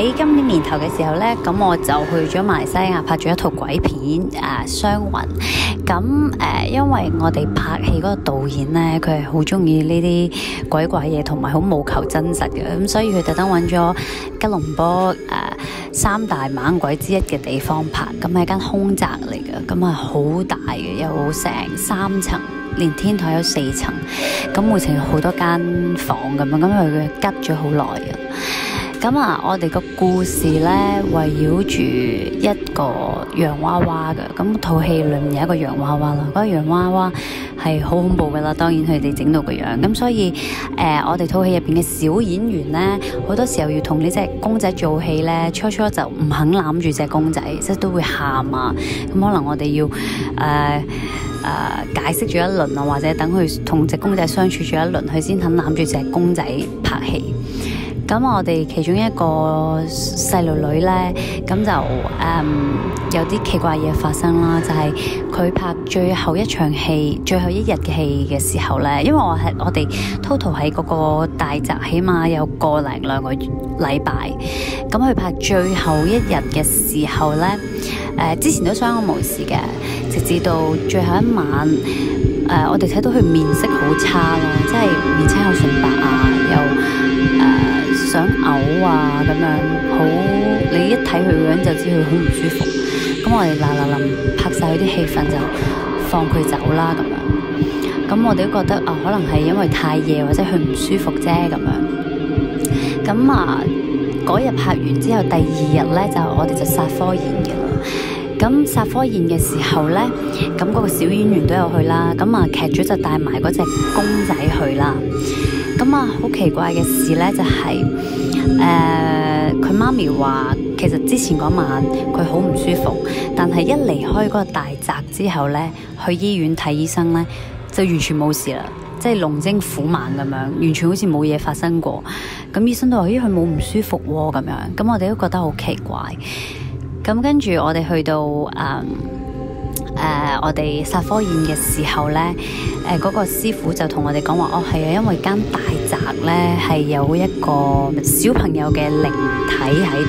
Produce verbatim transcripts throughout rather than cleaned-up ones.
喺今年年頭嘅時候呢，咁我就去咗馬來西亞拍咗一套鬼片誒《雙魂》。咁誒、呃，因為我哋拍戲嗰個導演呢，佢係好中意呢啲鬼怪嘢，同埋好務求真實嘅，咁所以佢特登揾咗吉隆坡誒、呃、三大猛鬼之一嘅地方拍。咁係間空宅嚟嘅，咁係好大嘅，有成三層，連天台有四層，咁每層有好多間房咁樣，咁佢吉咗好耐嘅。咁啊，我哋個故事呢，圍繞住一個洋娃娃嘅，咁套戲裏面有一個洋娃娃啦，嗰、那個洋娃娃係好恐怖噶啦，當然佢哋整到個樣，咁所以誒、呃，我哋套戲入邊嘅小演員呢，好多時候要同呢隻公仔做戲呢，初初就唔肯攬住隻公仔，即係都會喊啊，咁可能我哋要誒誒、呃呃、解釋咗一輪啊，或者等佢同隻公仔相處咗一輪，佢先肯攬住隻公仔拍戲。咁我哋其中一個細路女呢，咁就誒、嗯、有啲奇怪嘢發生啦，就係、是、佢拍最後一場戲、最後一日嘅戲嘅時候呢，因為我係我哋 total 喺嗰個大宅，起碼有個零兩個禮拜，咁佢拍最後一日嘅時候呢，誒、呃、之前都相安無事嘅，直至到最後一晚，誒、呃、我哋睇到佢面色好差咯，即係面青口唇白啊，又誒、呃想嘔啊咁樣，好你一睇佢個樣就知佢好唔舒服。咁我哋嗱嗱臨拍晒佢啲戲份就放佢走啦咁樣。咁我哋都覺得啊，可能係因為太夜或者佢唔舒服啫咁樣。咁啊嗰日拍完之後，第二日咧就我哋就殺科宴嘅啦。咁殺科宴嘅時候咧，咁嗰個小演員都有去啦。咁啊劇組就帶埋嗰隻公仔去啦。咁啊，好奇怪嘅事呢，就係、是，誒、呃，佢媽咪話，其實之前嗰晚佢好唔舒服，但係一離開嗰個大宅之後呢，去醫院睇醫生呢，就完全冇事啦，即係龍精虎猛咁樣，完全好似冇嘢發生過。咁醫生都話，咦，佢冇唔舒服喎、哦，咁樣，咁我哋都覺得好奇怪。咁跟住我哋去到，誒、嗯。誒、呃，我哋殺科宴嘅時候呢，誒、呃、嗰、那個師傅就同我哋講話，哦係啊，因為間大宅呢係有一個小朋友嘅靈體喺度，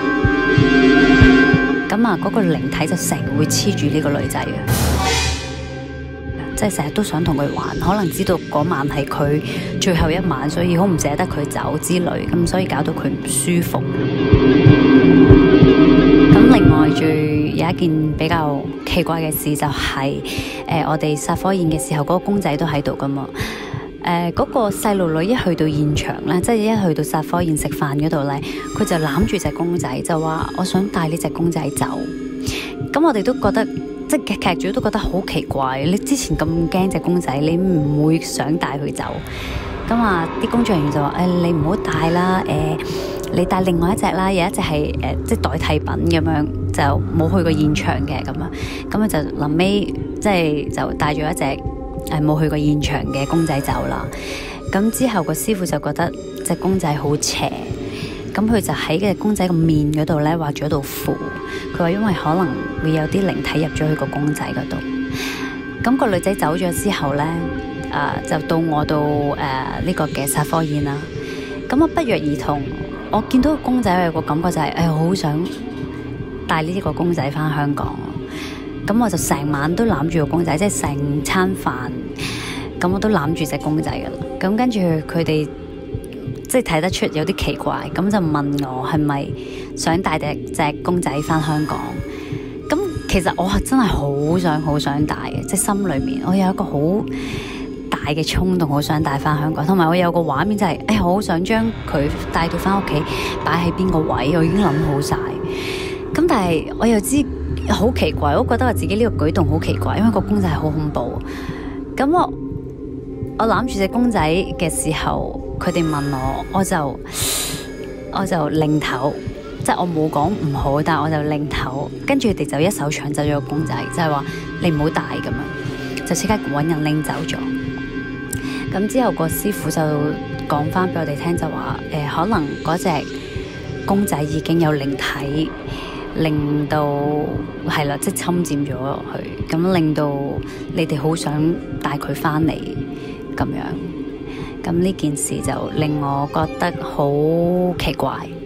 咁啊嗰個靈體就成日會黐住呢個女仔嘅，即係成日都想同佢玩，可能知道嗰晚係佢最後一晚，所以好唔捨得佢走之類，咁所以搞到佢唔舒服。咁另外最有一件比較奇怪嘅事就係、是，誒、呃、我哋殺科宴嘅時候，嗰、那個公仔都喺度噶嘛。誒、呃、嗰、那個細路女一去到現場咧，即係一去到殺科宴食飯嗰度咧，佢就攬住隻公仔，就話我想帶呢隻公仔走。咁我哋都覺得，即係劇組都覺得好奇怪。你之前咁驚隻公仔，你唔會想帶佢走。咁啊，啲工作人員就話：誒、哎、你唔好帶啦，誒、呃。你帶另外一隻啦，有一隻係誒、呃、即係代替品咁樣，就冇去過現場嘅咁樣，咁啊就臨尾即係就帶咗一隻誒冇去過現場嘅公仔走啦。咁之後個師傅就覺得隻公仔好邪，咁佢就喺隻公仔個面嗰度咧畫咗道符。佢話因為可能會有啲靈體入咗去個公仔嗰度。咁個女仔走咗之後咧，誒、呃、就到我到誒呢、呃這個嘅殺科宴啦。咁我不約而同。我見到個公仔，我有個感覺就係、是，誒，好想帶呢個公仔翻香港。咁我就成晚都攬住個公仔，即係成餐飯，咁我都攬住隻公仔噶啦。咁跟住佢哋即係睇得出有啲奇怪，咁就問我係咪想帶隻隻公仔翻香港？咁其實我係真係好想好想帶嘅，即係心裏面我有一個好大嘅衝動，好想帶翻香港，同埋我有個畫面就係、是，誒、哎，好想將佢帶到翻屋企，擺喺邊個位，我已經諗好晒。咁但係我又知好奇怪，我覺得我自己呢個舉動好奇怪，因為個公仔係好恐怖。咁我我攬住隻公仔嘅時候，佢哋問我，我就我就擰頭，即係我冇講唔好，但係我就擰頭，跟住佢哋就一手搶走咗個公仔，就係、是、話你唔好帶咁樣，就即刻搵人拎走咗。咁之後個師傅就講翻俾我哋聽，就話誒、呃、可能嗰隻公仔已經有靈體，令到係啦，即係侵佔咗落去，咁令到你哋好想帶佢翻嚟咁樣。咁呢件事就令我覺得好奇怪。